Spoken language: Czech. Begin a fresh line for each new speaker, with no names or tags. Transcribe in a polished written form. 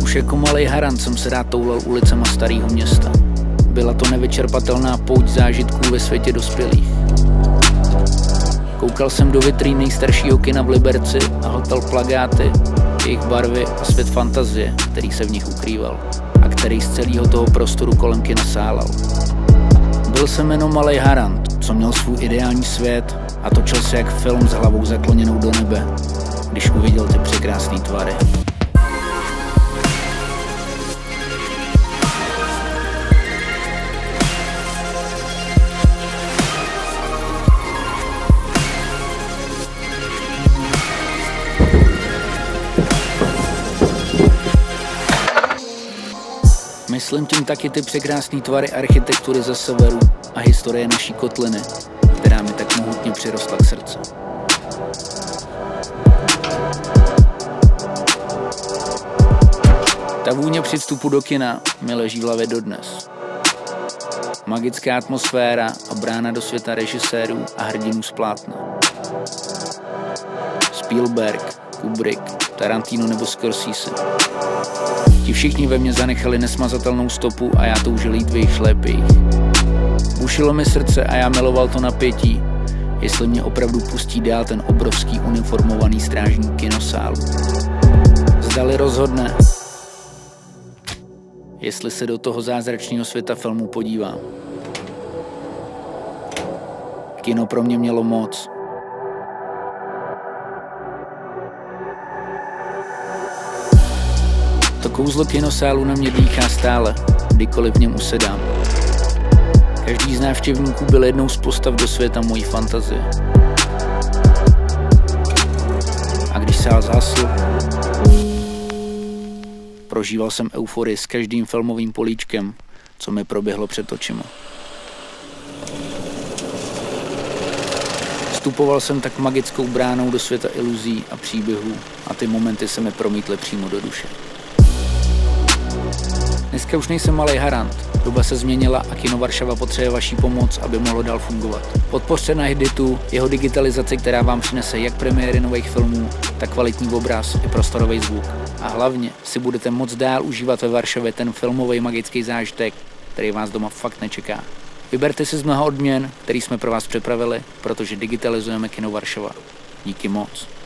Už jako malej harant jsem se rád toulal ulicema starého města. Byla to nevyčerpatelná pouť zážitků ve světě dospělých. Koukal jsem do vitrín nejstaršího kina v Liberci a hltal plakáty, jejich barvy a svět fantazie, který se v nich ukrýval a který z celého toho prostoru kolem kina sálal. Byl jsem jenom malej harant, co měl svůj ideální svět a točil se jak film s hlavou zakloněnou do nebe, když uviděl ty překrásné tvary. Myslím tím taky ty překrásné tvary architektury ze severu a historie naší kotliny, která mi tak mohutně přirostla k srdci. Ta vůně při vstupu do kina mi leží v hlavě dodnes. Magická atmosféra a brána do světa režisérů a hrdinů z plátna. Spielberg, Kubrick, Tarantino nebo Scorsese. Ti všichni ve mně zanechali nesmazatelnou stopu a já toužil jít v jejich šlépějích. Bušilo mi srdce a já miloval to napětí, jestli mě opravdu pustí dál ten obrovský uniformovaný strážník kinosálu. Zdali rozhodne, jestli se do toho zázračného světa filmu podívám. Kino pro mě mělo moc. To kouzlo kinosálu na mě dýchá stále, kdykoliv v něm usedám. Každý z návštěvníků byl jednou z postav do světa mojí fantazie. A když sál zhasl, prožíval jsem euforii s každým filmovým políčkem, co mi proběhlo před očima. Vstupoval jsem tak magickou bránou do světa iluzí a příběhů a ty momenty se mi promítly přímo do duše. Dneska už nejsem malej harant. Doba se změnila a Kino Varšava potřebuje vaší pomoc, aby mohlo dál fungovat. Podpořte na Hiditu jeho digitalizaci, která vám přinese jak premiéry nových filmů, tak kvalitní obraz i prostorový zvuk. A hlavně si budete moc dál užívat ve Varšavě ten filmový magický zážitek, který vás doma fakt nečeká. Vyberte si z mnoha odměn, který jsme pro vás připravili, protože digitalizujeme Kino Varšava. Díky moc.